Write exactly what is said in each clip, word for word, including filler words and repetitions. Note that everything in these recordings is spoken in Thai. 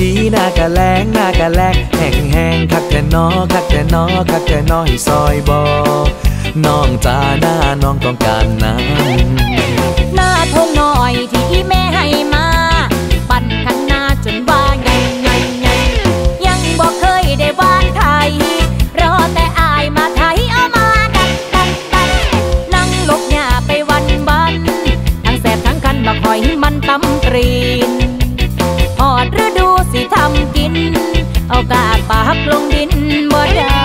ทีหน้ากะแลงหน้ากะแลงแห้งแห้งคักแต่นอคักแต่นอคักแต่นอให้ซอยบอน้องจ้าหน้าน้องต้องการน้ำหน้าทงหน่อยที่อีแม่ให้มาปั่นข้างหน้าจนว่าไงไงไงยังบอกเคยได้วานไทยรอแต่อายมาไทยเอามาดันดันดันนั่งลบหญ้าไปวันบันทั้งแสบทั้งคันบักหอยมันตำตรีนหอดฤดูสิทำกินเอากาปากลงดินบ่ได้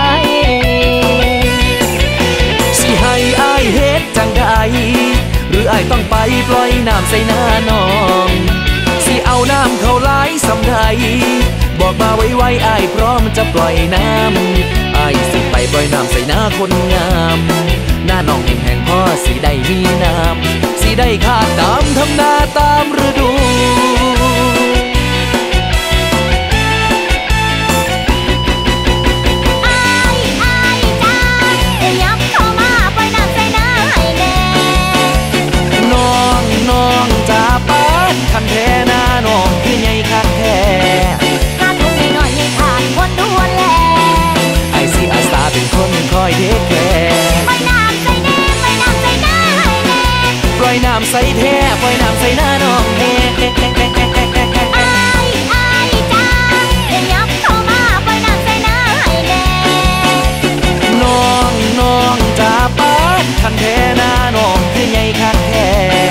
สิให้อายเฮ็ดจังใดหรืออายต้องไปปล่อยน้ำใส่หน้าน้องสิเอาน้ำเข้าไหลสำใดบอกมาไว้ไว้อายพร้อมจะปล่อยน้ำอายสิไปปล่อยน้ำใส่หน้าคนงามหน้าน้องแห้งๆพ่อสิได้มีน้ำสิได้ขาดน้ำทำนาตามฤดูคันแท้หน้าน้องคือใหญ่คักแท้ถ้าทุกข์น้อยให้ขาดคนดูแลไอซีอาสาเป็นคนคอยเทคแคร์ปล่อยน้ำใส่แน่ปล่อยน้ำใส่หน้าให้แน่ปล่อยน้ำใส่แท้ปล่อยน้ำใส่หน้าน้องแน่อายอายจ้าเดี๋ยวยับเข้ามาปล่อยน้ำใส่หน้าให้แน่น้องน้องจ้าป้าคันแท้หน้าน้องคือใหญ่คักแท้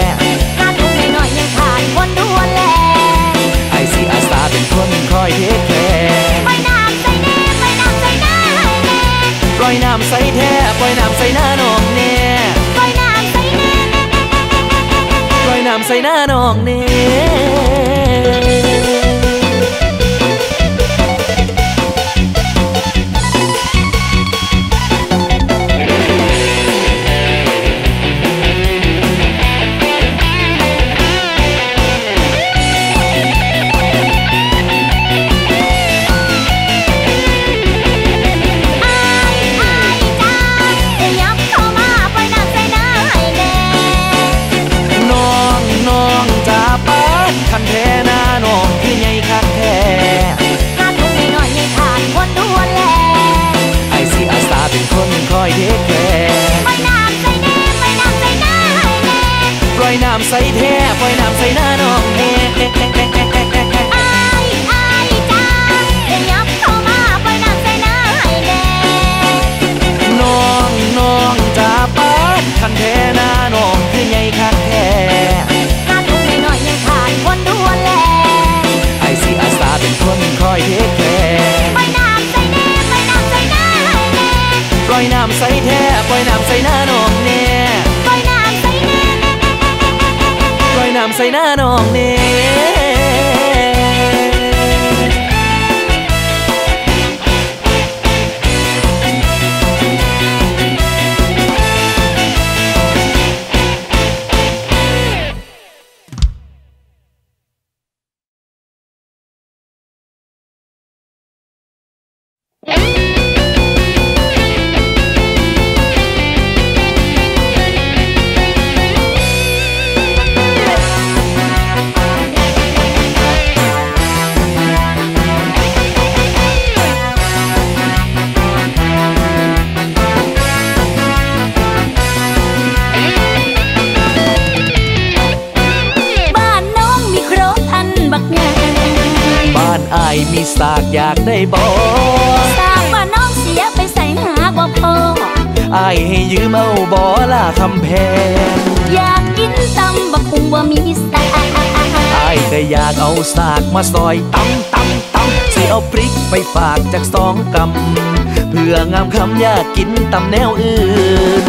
คนดูแลไอซีอาสาเป็นคนคอยเทคแคร์ปล่อยน้ำใส่แน่ปล่อยน้ำใส่หน้าให้แน่ปล่อยน้ำใส่แท้ปล่อยน้ำใส่หน้าน้องแน่ปล่อยน้ำใส่แน่ปล่อยน้ำใส่หน้าน้องแน่คันแท้หน้าน้องคือใหญ่คักแท้ถ้าทุกข์น้อยให้ขาดคนดูแลไอซีอาสาเป็นคนคอยเทคแคร์ปล่อยน้ำใส่แน่ปล่อยน้ำใส่หน้าให้แน่ปล่อยน้ำใส่แท้ปล่อยน้ำใส่หน้าน้องแน่อายอายจ้าเดี๋ยวยับเข้ามาปล่อยน้ำใส่หน้าให้แน่น้องน้องจ้าป้าคันแท้หน้าน้องคือใหญ่คักแท้คนดูแลไอซีอาสาเป็นคนคอยเทคแคร์ปล่อยน้ำใส่แน่ปล่อยน้ำใส่หน้าให้แน่ปล่อยน้ำใส่แท้ปล่อยน้ำใส่หน้าน้องแน่ปล่อยน้ำใส่แน่ปล่อยน้ำใส่หน้าน้องแน่มีสากอยากได้บ่สากว่าน้องเสียไปใส่หาบ่พออายให้ยืมเอาบ่ล่ะคำแพงอยากกินตำบักหุ่งบ่มีสากอายก็อยากเอาสากมาซอยตำตำตำสิเอาพริกไปฝากจากสองกำเพื่องามคำอยากกินตำแนวอื่น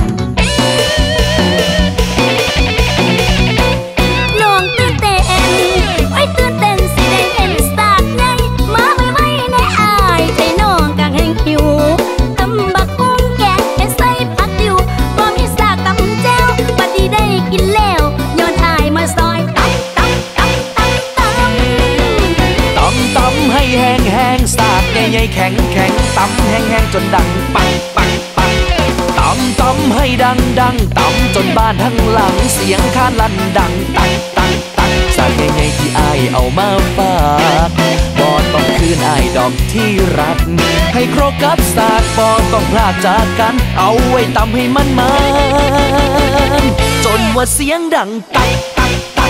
น้องตื่นเต้นไว้ตื่นเต้นสิได้เห็นสากใหญ่มาไว้ๆในอายใจน้องกังแห้งหิวตำบักหุ่งแกงให้ใส่ผักดิวบ่มีสากตำแจ่วบัดนี้ได้กินแล้วย้อนอายมาซอยตำตำตำตำตำตำตำให้แห้งแห้งสากใหญ่ๆแข็งแข็งตำแห้งแห้งจนดังปังปังปังตำตำให้ดังดังตำจนบ้านทั้งหลังเสียงคานลั่นดังตังตังตังสากใหญ่ๆที่อายเอามาฝากบ่ต้องคืนอายดอกที่รักให้ครบกับสากบ่ต้องพลากจากกันเอาไว้ตำให้มันมันจนว่าเสียงดังตักตักตัก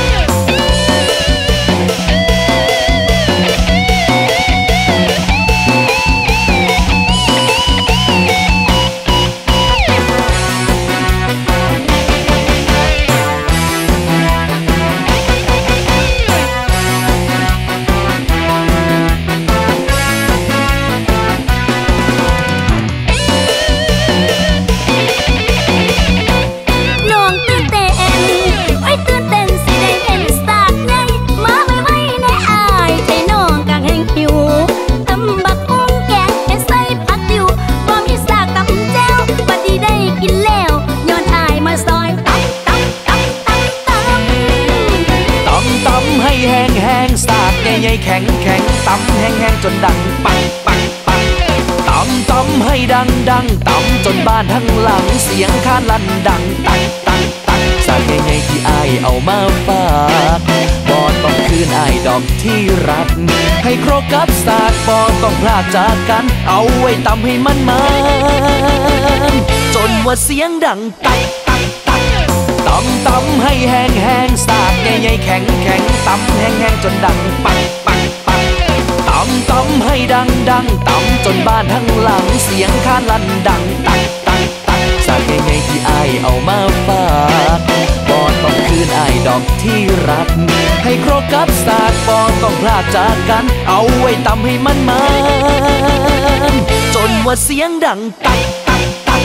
ใหญ่แข็งแข็งตำแห้งแห้งจนดังปังปังปังตำตำให้ดังดังตำจนบ้านทั้งหลังเสียงคานลั่นดังตังตังตังสากใหญ่ๆที่อายเอามาฝากบ่ต้องคืนอายดอกที่รักให้ครบกับสากบ่ต้องพลากจากกันเอาไว้ตำให้มันมันจนว่าเสียงดังตักตักตักตำตำให้แห้งแห้งสากใหญ่ๆแข็งแข็งตำแห้งแห้งจนดังปังปังปังตำตำให้ดังดังตำจนบ้านทั้งหลังเสียงคานลั่นดังตักตักตักสากใหญ่ๆที่อายเอามาฝากบ่ต้องคืนอายดอกที่รักให้ครบกับสากบ่ต้องพลากจากกันเอาไว้ตำให้มันมันจนว่าเสียงดังตักตักตัก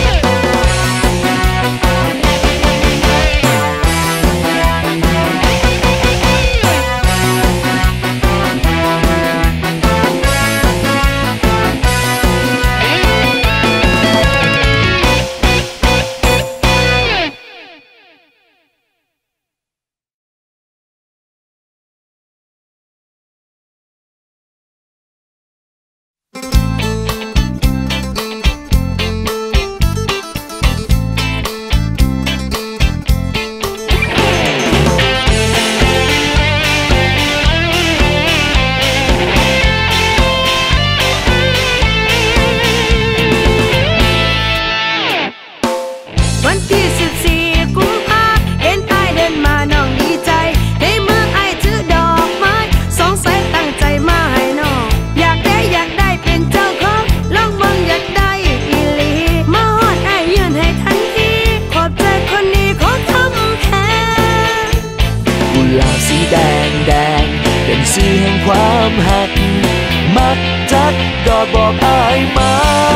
สีแห่งความหักมักจักดอกบอกอายมา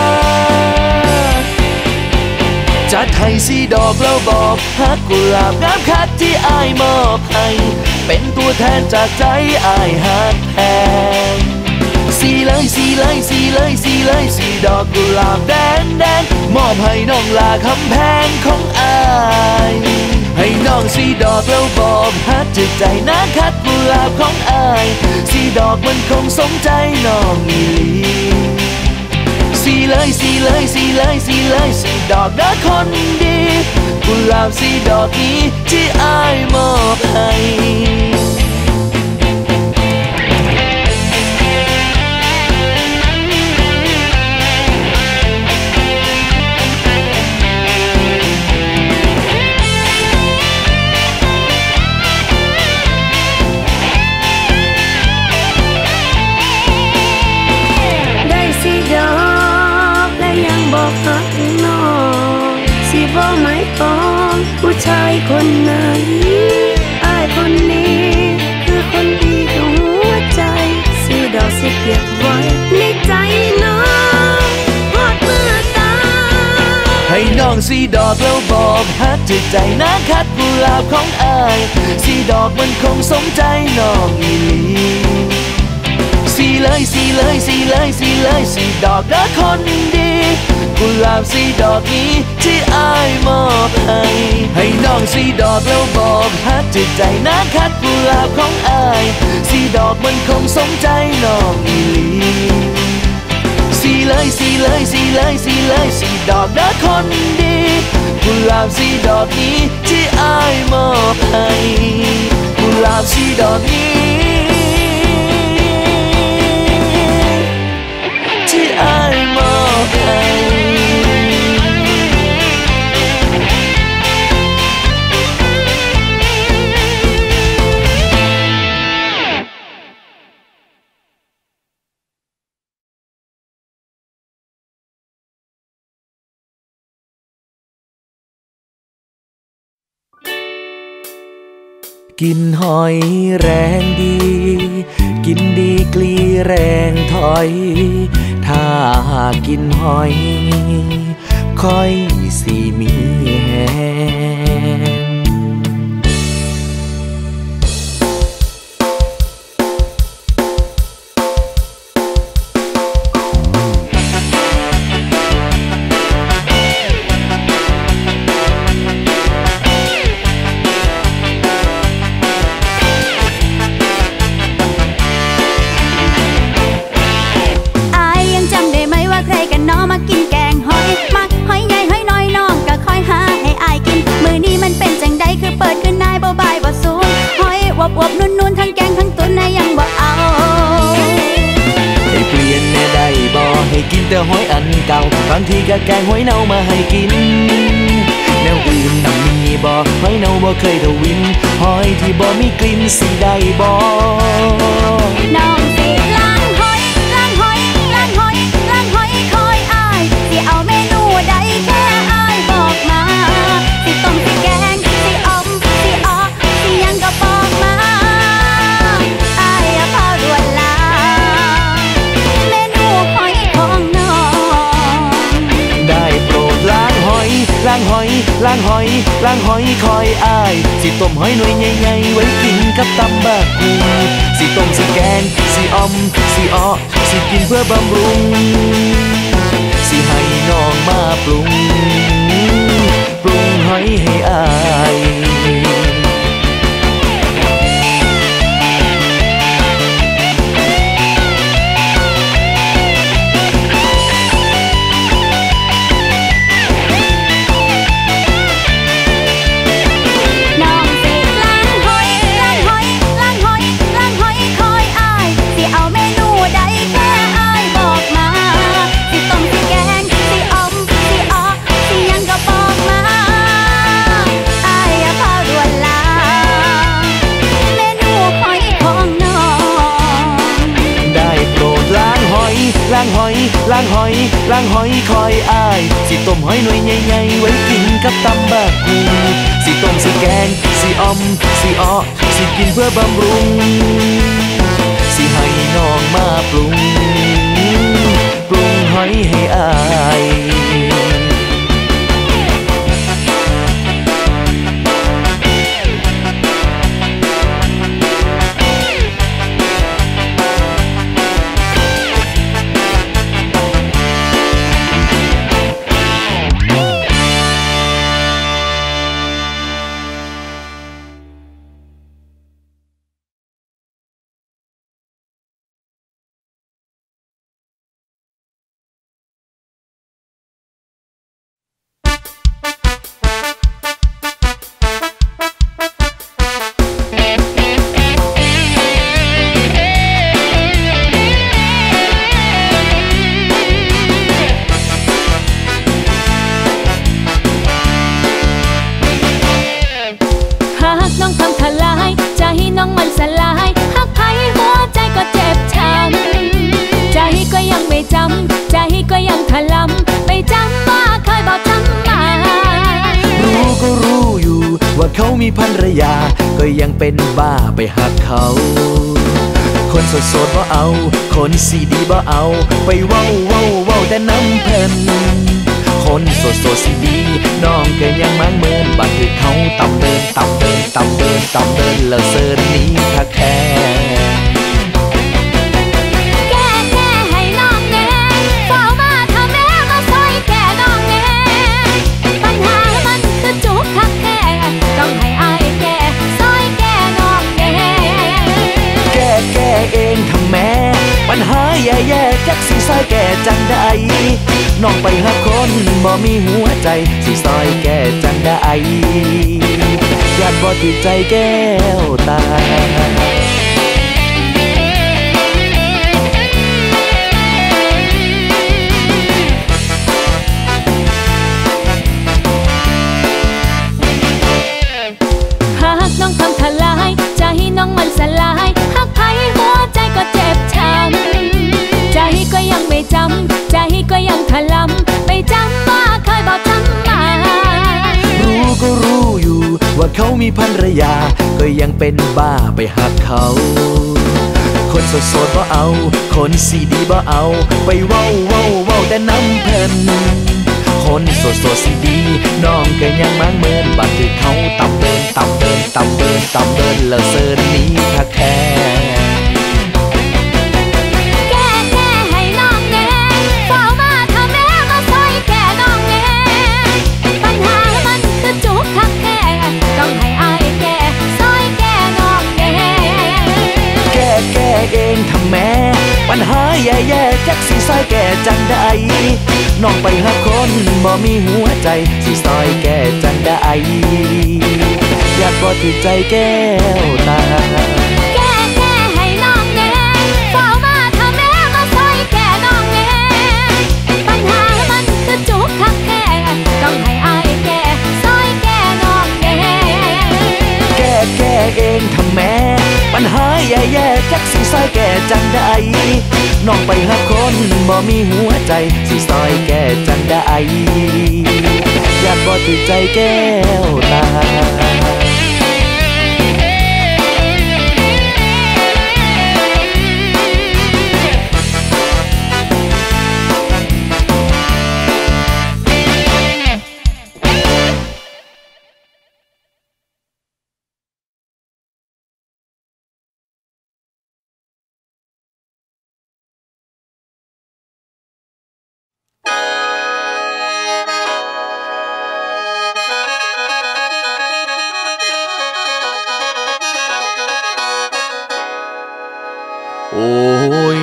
จัดให้สีดอกแล้วบอกฮักกุหลาบงามคัดที่อายมอบให้เป็นตัวแทนจากใจอายฮักแพงสีเลยสีเลยสีเลยสีเลยสีดอกกุหลาบแดงแดงมอบให้น้องลาคำแพงของอายให้น้องสีดอกแล้วบอกฮักจากใจนะคัดกุหลาบของอายสีดอกมันคงสมใจน้องอีหลีสีเลยสีเลยสีเลยสีเลยสีดอกนะคนดีกุหลาบสีดอกนี้ที่อายมอบให้ผู้ชายคนไหนอ้ายคนนี้คือคนดีของหัวใจสีดอกสิเก็บไว้ในใจน้องพอดเมื่อตาให้น้องสีดอกแล้วบอกฮักจากใจนะคัดกุหลาบของอ้ายสีดอกมันคงสมใจน้องอีหลีสีเลยสีเลยสีเลยสีเลยสีดอกนะคนดีกุหลาบสีดอกนี้ที่อายมอบให้ให้น้องสีดอกแล้วบอกฮักจากใจนะคัดกุหลาบของอายสีดอกมันคงสมใจน้องอีหลีสีเลยสีเลยสีเลยสีเลยสีดอกนะคนดีกุหลาบสีดอกนี้ที่อายมอบให้กุลาบสีดอกนี้ที่อายมอบให้กินหอยแรงดีกินดีกลีแรงถอยถ้ากินหอยค่อยสิมีแฮงอวบนุ่นนุ่นทั้งแกงทั้งตุ๋นนะยังบ่เอาให้เปลี่ยนแน่ได้บ่ให้กินแต่หอยอันเก่าบางทีก็แกงหอยเน่ามาให้กินแนวอื่นนำมีบ่หอยเน่าบ่เคยทวินหอยที่บ่มีกลิ่นสิได้บ่น้องสิล้างหอยล้างหอยล้างหอยล้างหอยคอยอายสิเอาเมนูใดแค่อายบอกมาสิต้มสิแกงสิอมสิออสิยังก็บอกมาล้างหอยล้างหอยล้างหอยคอยอายสิต้มหอยหน่วยใหญ่ๆไว้กินกับตำบักหุ่งสิต้มสิแกงสิออมสิอ้อสิกินเพื่อบำรุงสิให้น้องมาปรุงปรุงหอยให้อายล้างหอยล้างหอยล้างหอยคอยอายสิต้มหอยหน่วยใหญ่ๆไว้กินกับตำบักหุ่งสิต้มสิแกงสิอมสิอ้อสิกินเพื่อบำรุงสิให้น้องมาปรุงปรุงหอยให้อายเขามีภรรยาก็ยังเป็นบ้าไปหักเขาคนโสดๆบ่เอาคนสีดีบ่เอาไปเว้าเว้าเว้าแต่น้ำเพลินคนโสดๆสีดีน้องก็ยังมั่งเมินบัดคือเขาต่ำเดินต่ำเดินต่ำเดินต่ำเดินแล้วเสิร์นนี้คักแค่ปัญหาแย่ๆจักสิซอยแก่จังได้น้องไปหาคนบ่มีหัวใจสิซอยแก่จังได้ญาติบ่ติดใจแก้วตาน้องทำทลายใจน้องมันสลายหักไผ่หัวใจก็เจ็บช้ำใจก็ยังไม่จำใจก็ยังถลำไปจำว่าเคยบอกจำมารู้ก็รู้อยู่ว่าเขามีภรรยาก็ยังเป็นบ้าไปหักเขาคนโสดๆบ่เอาคนสีดีบ่เอาไปเว้าเว้าเว้าแต่น้ำเพลินคนโสดโสดสีดีน้องก็ยังมั่งเมินบัดถือเขาต่ำเดินต่ำเดินต่ำเดินต่ำเดินแล้วเซินนี้ทักแค่แก้แก้ให้น้องแน่เฝ้ามาถ้าแม่มาซอยแก้น้องแน่ปัญหามันคือจุกทักแค่ต้องให้อายแก้ซอยแก้น้องแน่แก้แก้เองทำแม่ปัญหาแย่ๆจักสิซอยแก้จังได้น้องไปหาคนบ่มีหัวใจสิซอยแก้จังได้อยากบ่ติดใจแก้วตาแก้แก้ให้น้องแน่เฝ้ามาถ้าแม่มาซอยแก้น้องแน่ปัญหามันคือจุกทักแค่ต้องให้อายแก้ซอยแก้น้องแน่แก้แก้เองทำแม่ปัญหาแย่ๆจักสิซอยแก้จังได้น้องไปหาคนบ่มีหัวใจสิซอยแก้จังได้อยากบ่ติดใจแก้วตาโอ้ย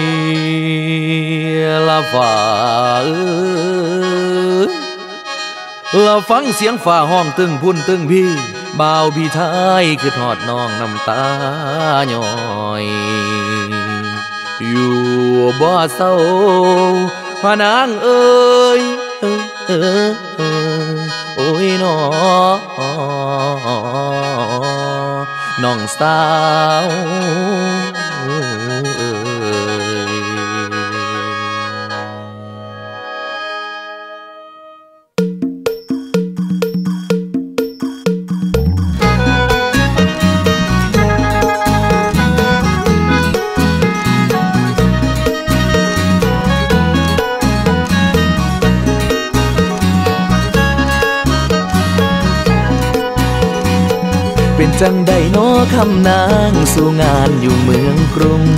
ละฝ่าเอ้ยละฟังเสียงฝ่าห้องตึงพุ่นตึงพี่บ่าวพี่ทายคือทอดน้องน้ำตาหน่อยอยู่บ่เศร้าพานางเอ้ยเออเออโอ้ยน้องน้องสาวเป็นจังใดน้อคำนางสู่งานอยู่เมืองกรุง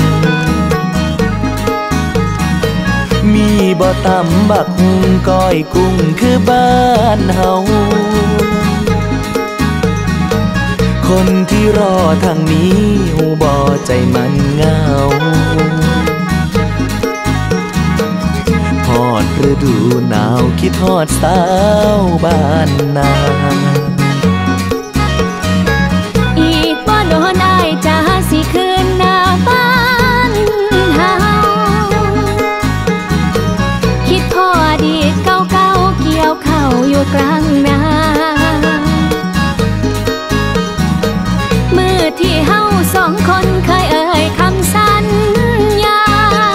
มีบ่ตำบักหุ่งก้อยกุ้งคือบ้านเฮาคนที่รอทางนี้หูบ่ใจมันเหงาฮอดฤดูหนาวคิดฮอดสาวบ้านนาโดนอายจะสิคืนหน้าบ้านเฮาคิดพอดีเก่าๆเกี่ยวเข้าอยู่กลางนามือที่เฮาสองคนเคยเอ่ยคำสัญญา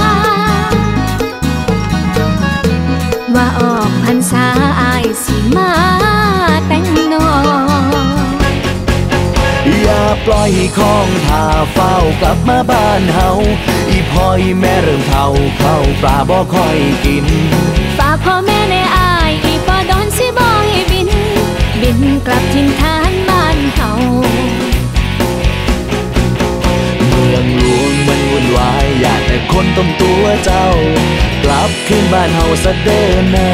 ว่าออกพรรษาอายสิมาแต่งโนอย่าปล่อยของท่าเฝ้ากลับมาบ้านเฮาอีพ่ออีแม่เริ่มเฒ่าเข้าปลาบ่ค่อยกินฝากพ่อแม่ในอายอีปอดอนสิบ่ให้บินบินกลับถิ่นฐานบ้านเฮาเมืองหลวงมันวุ่นวายอยากแต่คนต้มตัวเจ้ากลับขึ้นบ้านเฮาซะเด้อนะ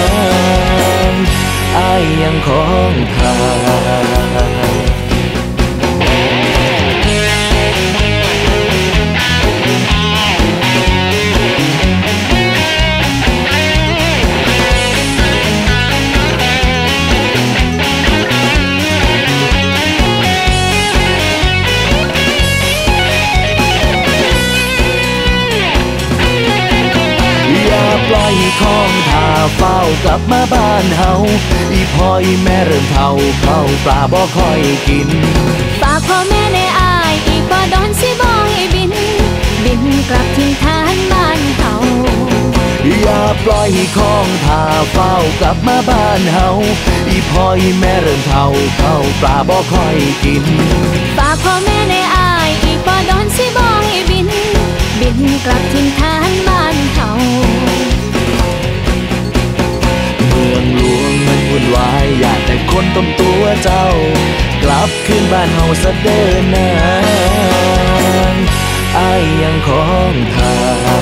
อายยังของท่าของท่าเฝ้ากลับมาบ้านเฮาอีพ่ออีแม่เริ่มเฒ่าเข้าปลาบ่ค่อยกินฝากพ่อแม่ในอายอีกบ่ดอนสิบ่ให้บินบินกลับถิ่นฐานบ้านเฮาอย่าปล่อยของท่าเฝ้ากลับมาบ้านเฮาอีพ่ออีแม่เริ่มเฒ่าเข้าปลาบ่ค่อยกินฝากพ่อแม่ในอายอีกบ่ดอนสิบ่ให้บินบินกลับถิ่นฐานบ้านเฮาเมืองหลวงมันวุ่นวายอยากแต่คนต้มตัวเจ้ากลับคืนบ้านเฮาซะเดินนานอ้ายยังของท่า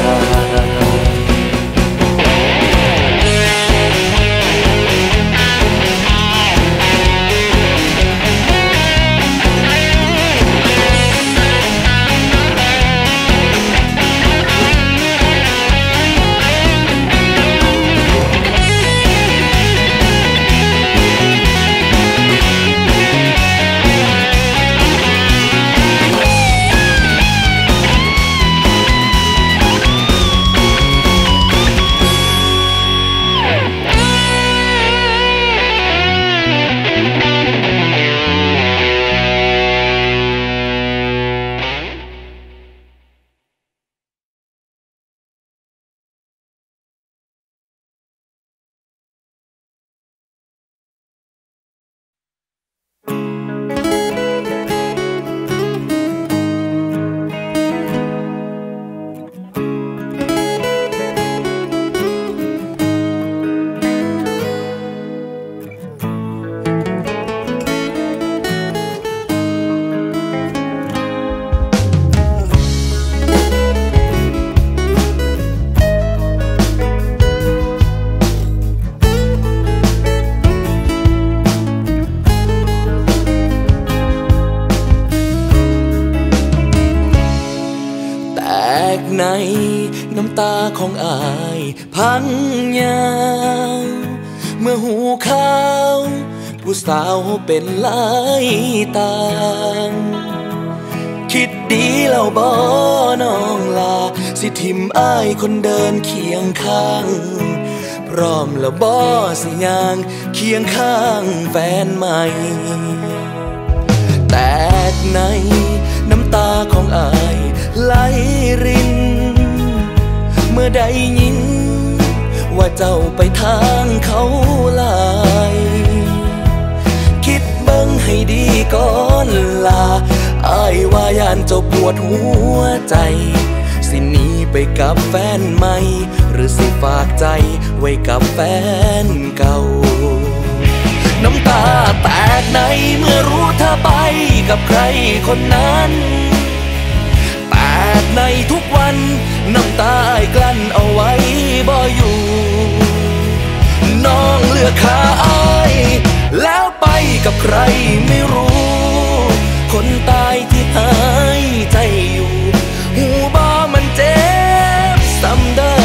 ในน้ำตาของอายพังยาวเมื่อหูข่าวผู้สาวเป็นหลายต่างคิดดีแล้วบ่น้องลาสิทิมอายคนเดินเคียงข้างพร้อมแล้วบ่สิย่างเคียงข้างแฟนใหม่แตกในน้ำตาของอายไหลรินเมื่อได้ยินว่าเจ้าไปทางเขาลายคิดเบิ่งให้ดีก่อนลาอ้ายว่าย่านเจ้าปวดหัวใจสิหนีไปกับแฟนใหม่หรือสิฝากใจไว้กับแฟนเก่าน้ำตาแตกในเมื่อรู้เธอไปกับใครคนนั้นแตกในทุกวันน้ำตาอ้ายกลั้นเอาไว้บ่อยู่น้องเลือกข้าอ้ายแล้วไปกับใครไม่รู้คนตายที่หายใจอยู่หูบ่มันเจ็บซ้ำได้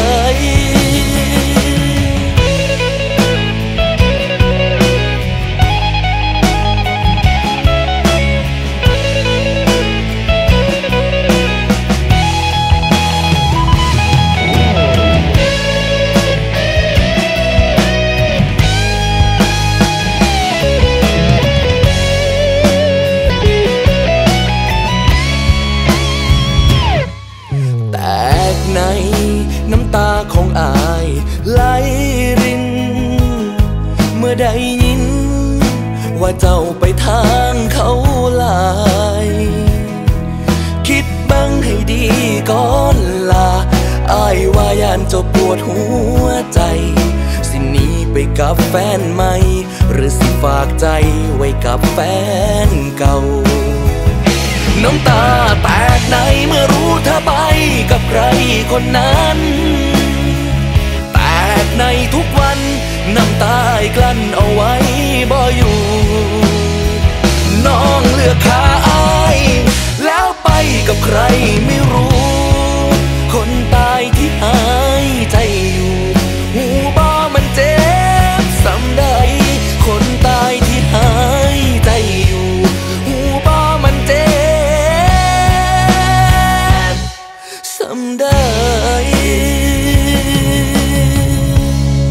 น้ำตาของอายไหลรินเมื่อได้ยินว่าเจ้าไปทางเขาลายคิดบังให้ดีก่อนลาอ้ายว่าย่านเจ้าปวดหัวใจสิหนีไปกับแฟนใหม่หรือสิฝากใจไว้กับแฟนเก่าน้ำตาแตกในเมื่อรู้เธอไปกับใครคนนั้นแตกในทุกวันน้ำตาอ้ายกลั้นเอาไว้บ่อยู่น้องเลือกข้าอ้ายแล้วไปกับใครไม่รู้คนตายที่หายใจอยู่หูบ่มันเจ็บซ้ำได้คนตายที่หายใจอยู่หูบ่มันเจ็บซ้ำได้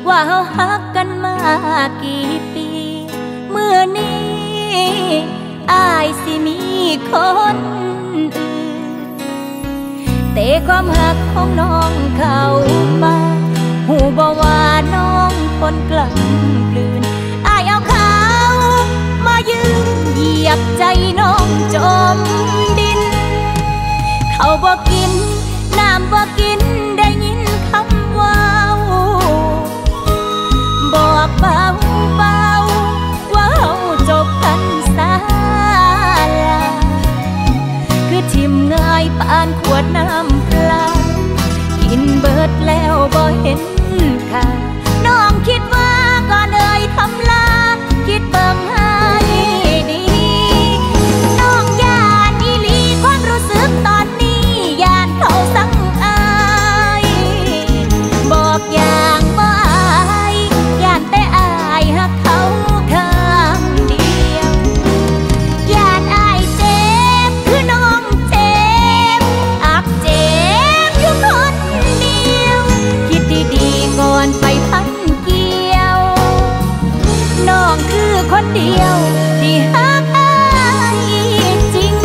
ว่าเฮาฮักกันมากี่ปีเมื่อนี้อายสิมีคนอื่นแต่ความหักของน้องเขาไปหูบ่ว่าน้องคนกล้ำกลืนอายเอาเขามายืนเหยียบใจน้องจมดินเขาบ่กินน้ำบ่กินได้ยินคำว่าบอกเบาเบาว่าเฮาจบกันซาลาคือทิมง่ายปานขวดน้ำปลากินเบิดแล้วบ่เห็นค่าน้องคิดว่าก่อนเอ่ยคำลาคิดเบิ่งให้ดีน้องย่านอีหลีความรู้สึกตอนนี้ย่านเขาสั่งอายบอกอย่างบ่อายย่านแต่อายหักเขาข้างเดียวย่านอายเจ็บคือน้องเจ็บอักเจ็บอยู่คนเดียวคิดดีๆก่อนไปพันเกี่ยวน้องคือคนเดียวที่หักอายจริง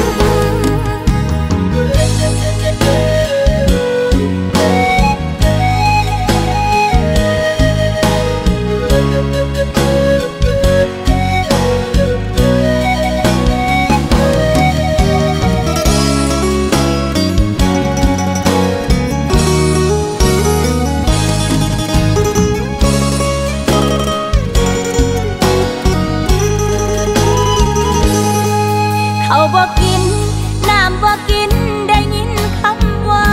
เขาบ่กินน้ำบ่กินได้ยินคำว่า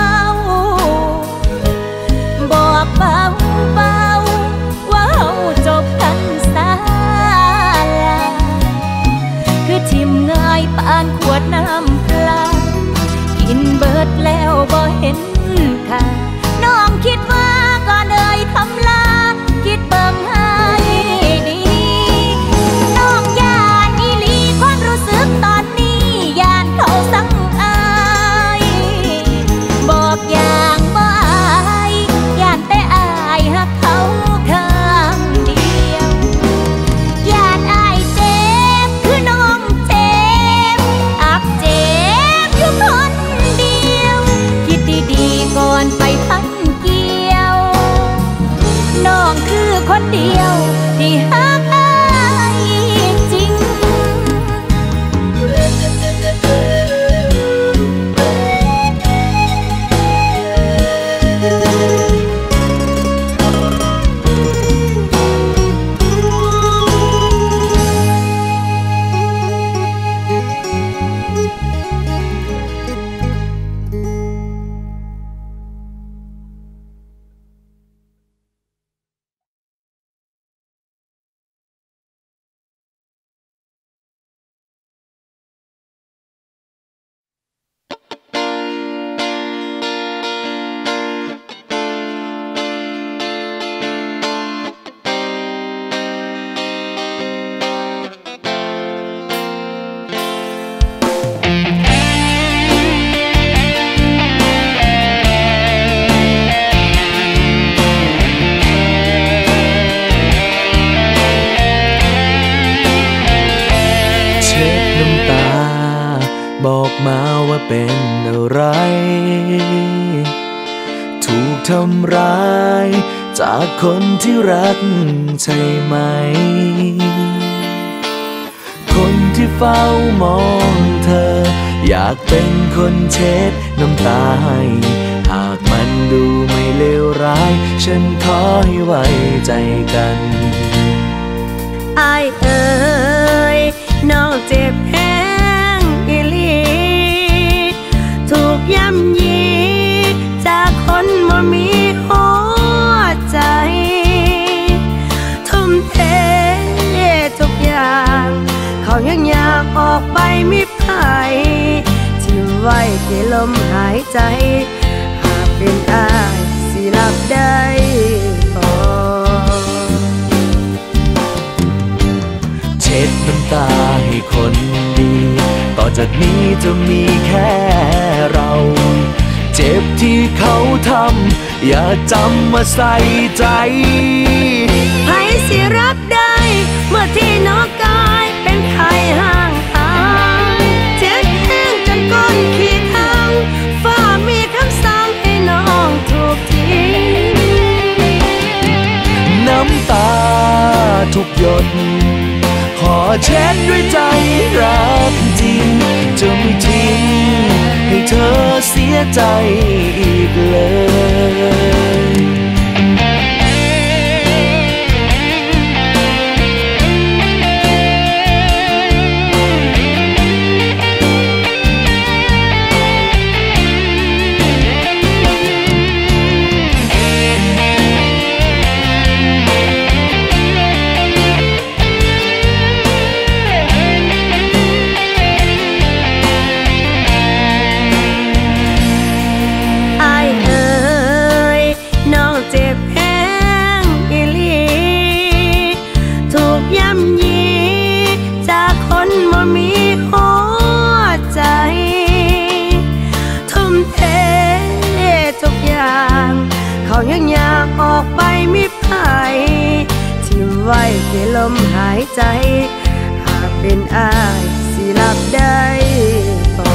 บอกเบาเบาว่าเฮาจบกันซาลาคือทิมง่ายปานขวดน้ำปลากินเบิดแล้วบ่เห็นค่าน้องคิดว่าก่อนเอ่ยคำลาคิดเบิ่งให้ดีน้องย่านอีหลีความรู้สึกตอนนี้ย่านเขาสั่งอายบอกอย่างบ่อายย่านแต่อายหักเขาข้างเดียวย่านอายเจ็บคือน้องเจ็บอักเจ็บอยู่คนเดียวคิดดีๆก่อนไปพันเกี่ยวน้องคือคนเดียวที่หักอายจริงบอกมาว่าเป็นอะไรถูกทำร้ายจากคนที่รักใช่ไหมคนที่เฝ้ามองเธออยากเป็นคนเช็ดน้ำตาให้หากมันดูไม่เลวร้ายฉันขอให้ไว้ใจกันอ้ายเอ๋ยน้องเจ็บแห้งอีหลีถูกย่ำยีจากคนบ่มีหัวใจทุ่มเททุกอย่างเขายังอยากออกไปมิภัยที่ไว้แค่ลมหายใจหากเป็นอ้ายสิรับได้บ่เช็ดน้ำตาให้คนดีต่อจากนี้จะมีแค่เราเจ็บที่เขาทำอย่าจำมาใส่ใจไผสิรับได้เมื่อที่น้องกายเป็นไข้ห่างหายเจ็บแห้งจนก้นขี้ทางฟ้ามีคำสั่งให้น้องถูกทิ้งน้ำตาทุกหยดขอเช็ดด้วยใจรักจริงจะไม่ทิ้งให้เธอเสียใจอีกเลยยังอยากออกไปมิไผที่ไว้แค่ลมหายใจหากเป็นอ้ายสิรับได้บ่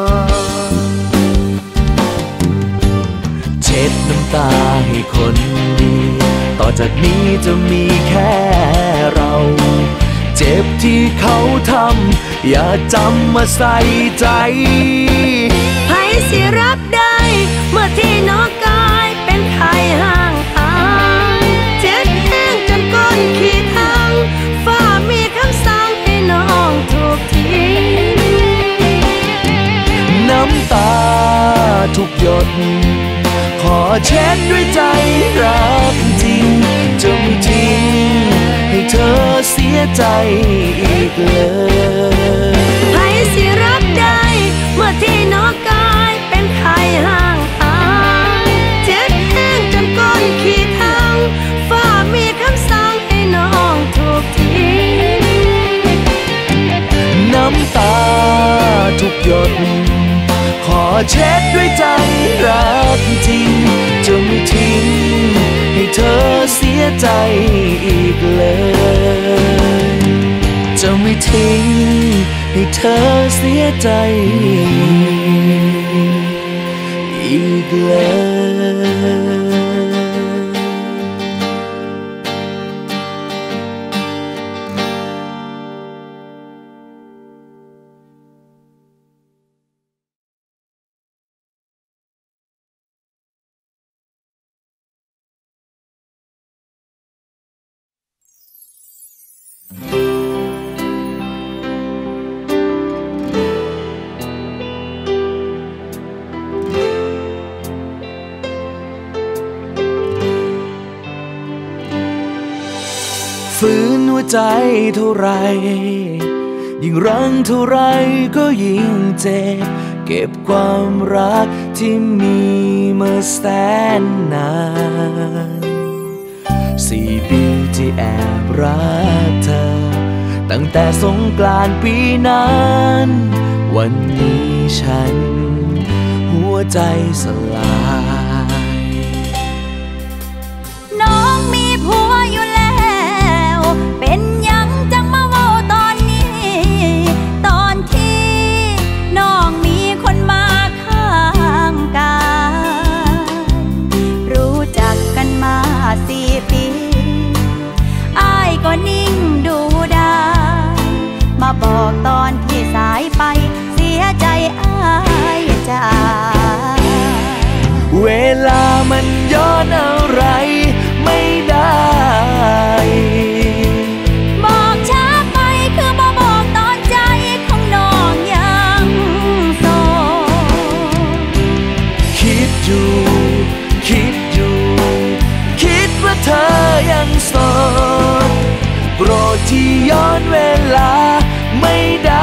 เช็ดน้ำตาให้คนดีต่อจากนี้จะมีแค่เราเจ็บที่เขาทำอย่าจำมาใส่ใจไผสิรับได้เมื่อที่น้องกายเป็นไข้ห่างหายเจ็บแห้งจนก้นขี้ทางฟ้ามีคำสั่งให้น้องถูกทิ้งน้ำตาทุกหยดขอเช็ดด้วยใจรักจริงจะไม่ทิ้งให้เธอเสียใจอีกเลยไผสิรับได้เมื่อที่น้องกายเป็นไข้ห่างหายเจ็บแห้งจนก้นขี้ทางฟ้ามีคำสั่งให้น้องถูกทิ้งน้ำตาทุกหยดขอเช็ดด้วยใจรักจริงจะไม่ทิ้งให้เธอเสียใจอีกเลยจะไม่ทิ้งให้เธอเสียใจอีกเลยฝืนหัวใจเท่าไรยิ่งรั้งเท่าไรก็ยิ่งเจ็บเก็บความรักที่มีมาแสนนานสี่ปีที่แอบรักเธอตั้งแต่สงกรานต์ปีนั้นวันนี้ฉันหัวใจสลายน้องมีผัวอยู่แล้วเป็นยังจังมาเว้าตอนนี้ตอนที่น้องมีคนมาข้างกายรู้จักกันมาสี่ปีอ้ายก็นิ่งดูได้มาบอกตอนที่สายไปเสียใจอ้ายจ้าเวลามันย้อนอะไรไม่ได้บอกช้าไปคือมาบอกตอนใจของน้องยังโสดคิดอยู่คิดอยู่คิดว่าเธอยังโสดโปรดที่ย้อนเวลาไม่ได้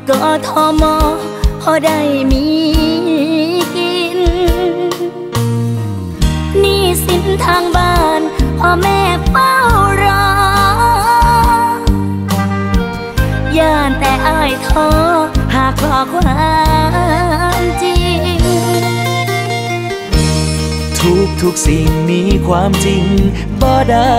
กทมพอได้มีกินหนี้สินทางบ้านพ่อแม่เฝ้ารอย่านแต่อายท้อหากบอกความจริงทุกทุกสิ่งมีความจริงบ่ได้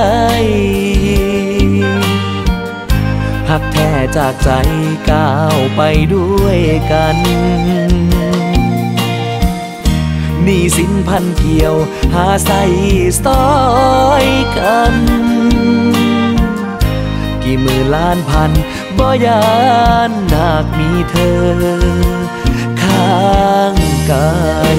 หักแท้จากใจก้าวไปด้วยกันหนี้สินพันเกี่ยวหาใส่ซอยกันกี่หมื่นล้านพันบ่ยานหากมีเธอข้างกาย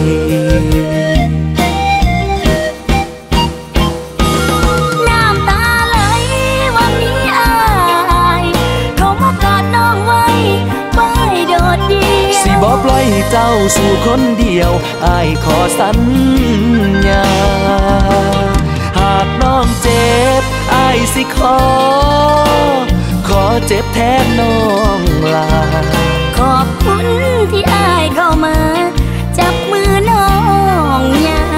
น้ำตาไหลวันนี้อายเขามากอดน้องไว้ไม่โดดเดี่ยวสิบ่ปล่อยให้เจ้าสู่คนเดียวอายขอสัญญาหากน้องเจ็บอายสิขอขอเจ็บแทนน้องลาขอบคุณที่อายเข้ามาจับมือน้องยา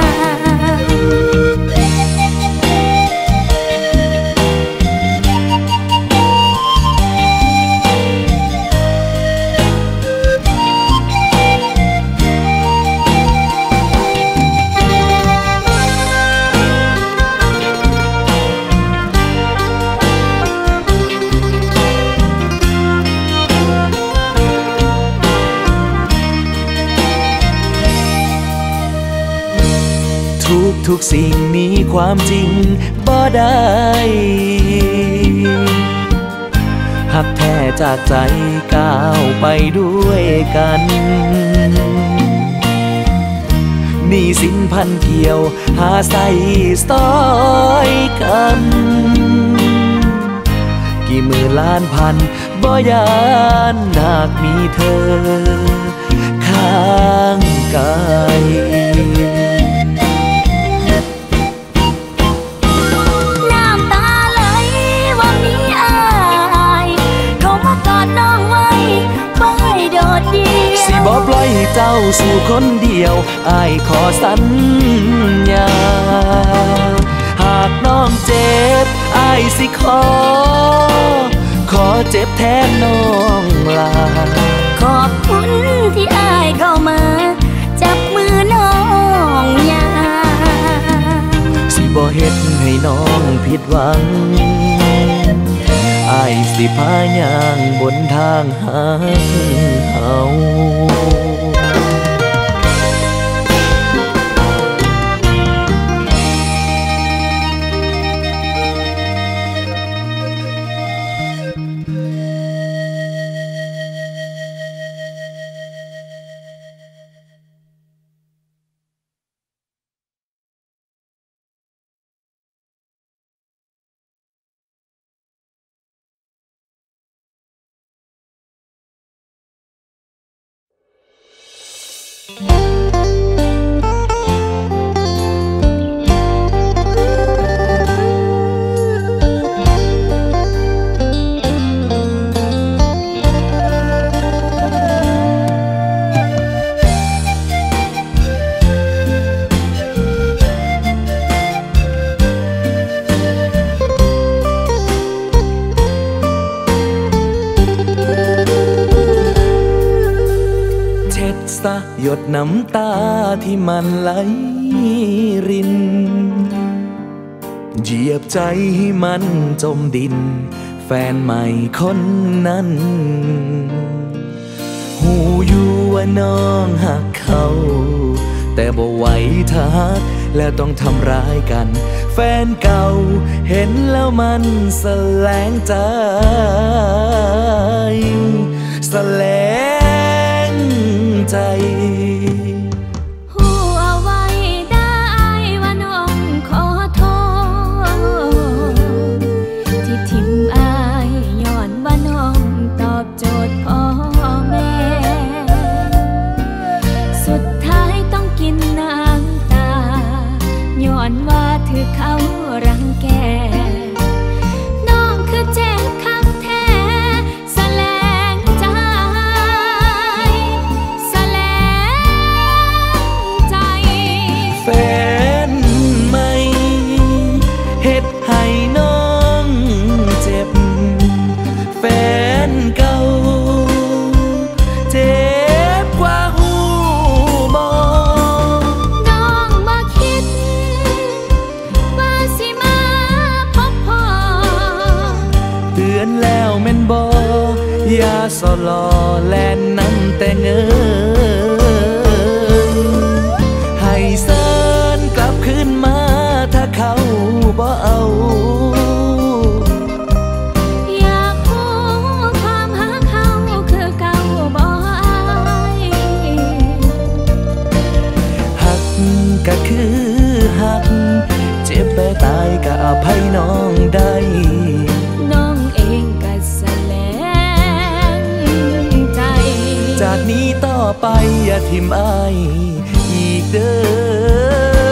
ทุกทุกสิ่งมีความจริงบ่ได้หักแท้จากใจก้าวไปด้วยกันหนี้สินพันเกี่ยวหาใส่ซอยกันกี่หมื่นล้านพันบ่ยานหากมีเธอข้างกายสิบ่ปล่อยให้เจ้าสู่คนเดียวอายขอสัญญาหากน้องเจ็บอายสิขอขอเจ็บแทนน้องลาขอบคุณที่อายเข้ามาจับมือน้องยาสิบ่เฮ็ดให้น้องผิดหวังอายสิพาย่างบนทางหาเฮาหยดน้ำตาที่มันไหลรินเหยียบใจให้มันจมดินแฟนใหม่คนนั้นหูอยู่ว่าน้องหักเขาแต่บ่ไหวถ้าหักแล้วต้องทำร้ายกันแฟนเก่าเห็นแล้วมันแสลงใจแสลงใจหูเอาไว้ได้ว่าน้องขอโทษที่ทิมอายย้อนว่าน้องตอบโจทย์พ่อแม่สุดท้ายต้องกินน้ำตาย้อนว่าถือเขารังแกน้องคือเจ็บข้างแท้แสลงใจลอแลนน้ำแต่เงินให้เซินกลับคืนมาถ้าเขาบ่เอาอยากรู้ความหักเขาคือเก่าบ่อายหักก็คือหักเจ็บแต่ตายก็อภัยน้องได้น้องเองก็แสลงใจจากนี้ต่อไปอย่าทิมอายอีกเด้อ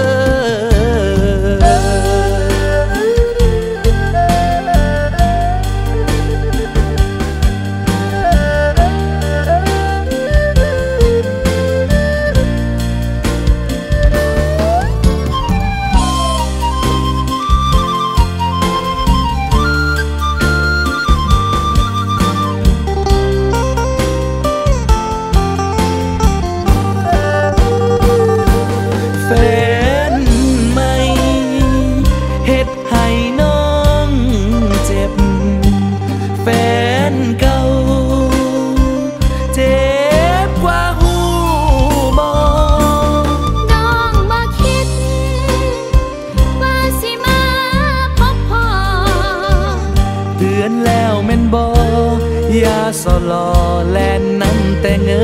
แฟนใหม่เฮ็ดให้น้องเจ็บแฟนเก่าเจ็บกว่าหูบ่น้องบ่คิดว่าสิมาพบพ่อเตือนแล้วแม่นบ่อย่าสลอแลนน้ำแต่เงิ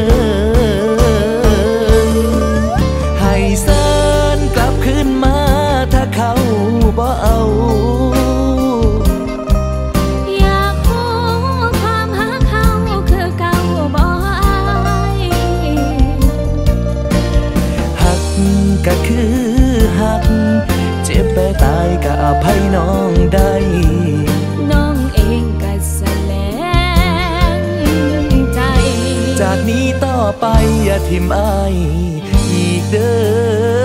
นให้เซินกลับคืนมาถ้าเขาบ่เอาอยากรู้ความหักเขาคือเก่าบ่อายหักก็คือหักเจ็บแต่ตายก็อภัยน้องได้น้องเองก็แสลงใจจากนี้ต่อไปอย่าทิมอายอีกเด้อ